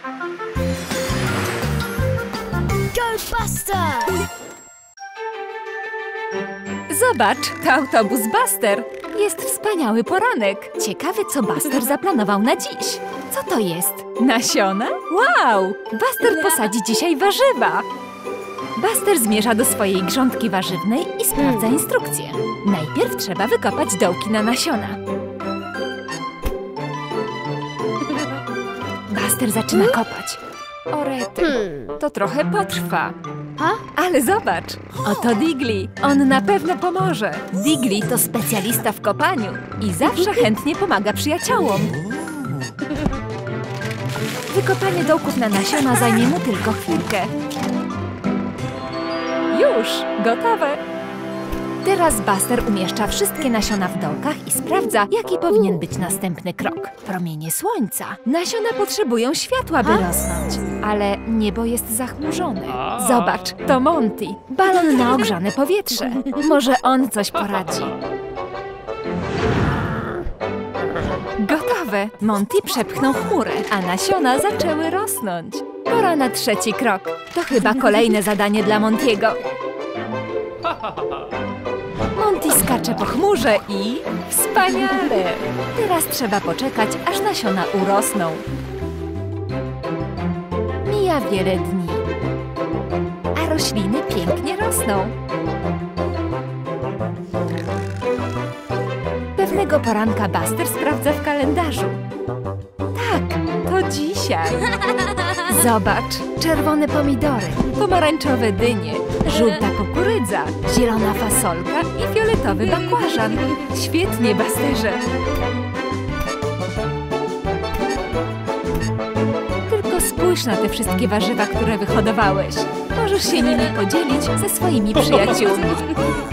Go Buster! Zobacz, to autobus Buster. Jest wspaniały poranek. Ciekawy, co Buster zaplanował na dziś. Co to jest? Nasiona? Wow! Buster posadzi dzisiaj warzywa. Buster zmierza do swojej grządki warzywnej i sprawdza instrukcję. Najpierw trzeba wykopać dołki na nasiona. Buster zaczyna kopać. O rety, to trochę potrwa. Ale zobacz, oto Diggly. On na pewno pomoże. Diggly to specjalista w kopaniu i zawsze chętnie pomaga przyjaciołom. Wykopanie dołków na nasiona zajmie mu tylko chwilkę. Już, gotowe. Teraz Buster umieszcza wszystkie nasiona w dołkach i sprawdza, jaki powinien być następny krok. Promienie słońca. Nasiona potrzebują światła, by rosnąć. Ale niebo jest zachmurzone. Zobacz, to Monty. Balon na ogrzane powietrze. Może on coś poradzi. Gotowe! Monty przepchnął chmurę, a nasiona zaczęły rosnąć. Pora na trzeci krok. To chyba kolejne zadanie dla Montiego. Monty skacze po chmurze i... Wspaniale! Teraz trzeba poczekać, aż nasiona urosną. Mija wiele dni, a rośliny pięknie rosną. Pewnego poranka Buster sprawdza w kalendarzu. Tak, to dzisiaj. Zobacz, czerwone pomidory, pomarańczowe dynie, żółta kukurydza, zielona fasolka i fioletowy bakłażan. Świetnie, Busterze. Tylko spójrz na te wszystkie warzywa, które wyhodowałeś. Możesz się nimi podzielić ze swoimi przyjaciółmi.